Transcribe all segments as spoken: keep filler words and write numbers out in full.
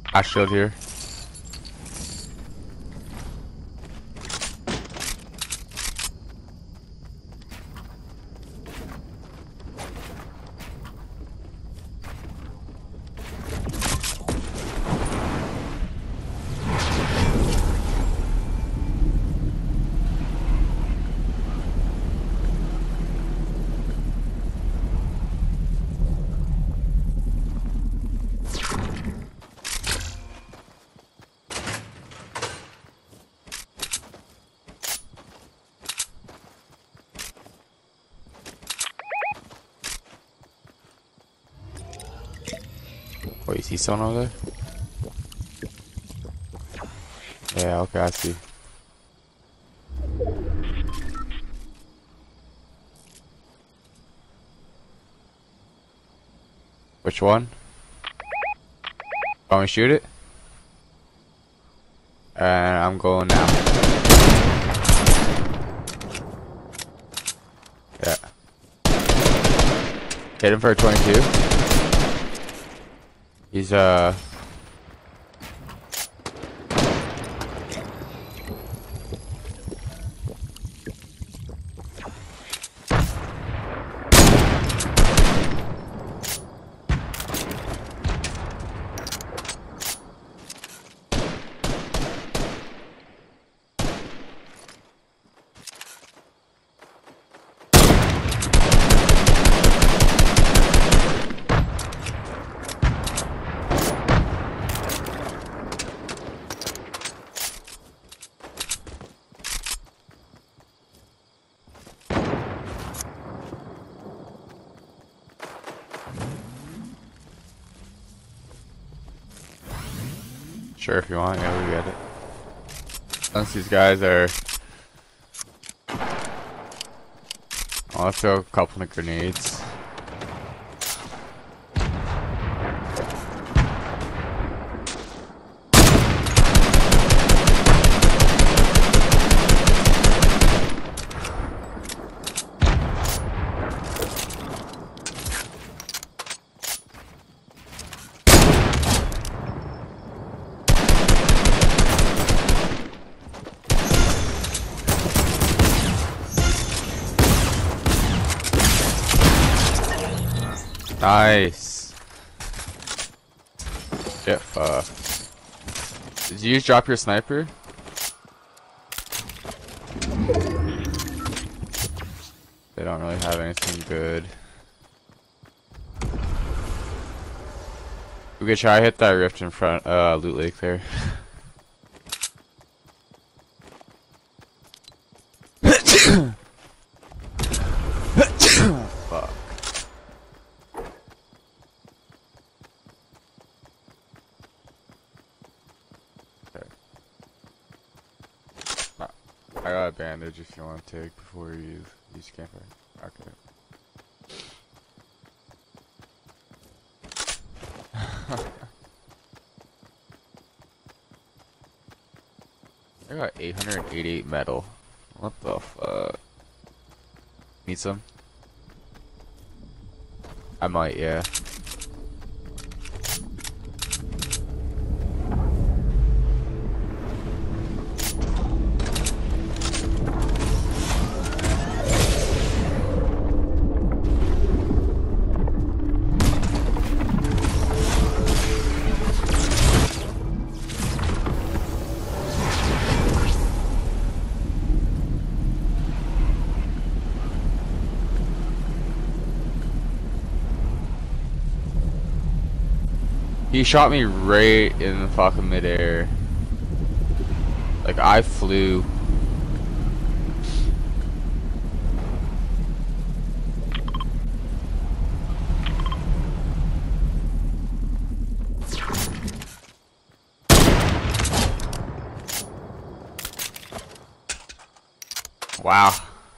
I shield here. Wait, you see someone over there? Yeah, okay, I see. Which one? Want me to shoot it? And I'm going now. Yeah. Hit him for a twenty-two. He's uh sure if you want, yeah, we get it. Unless these guys are I'll throw a couple of grenades. Nice. Get fucked. Did you just drop your sniper? They don't really have anything good. We could try to hit that rift in front, uh, Loot Lake there. Fuck. I got a bandage if you want to take before you use camper. Okay. I got eight hundred eighty-eight metal. What the fuck? Need some? I might, yeah. He shot me right in the fucking midair. Like I flew. Wow.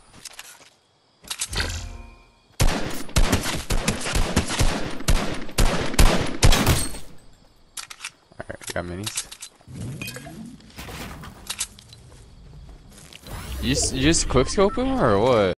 Got minis. You just, you just quick scope him or what?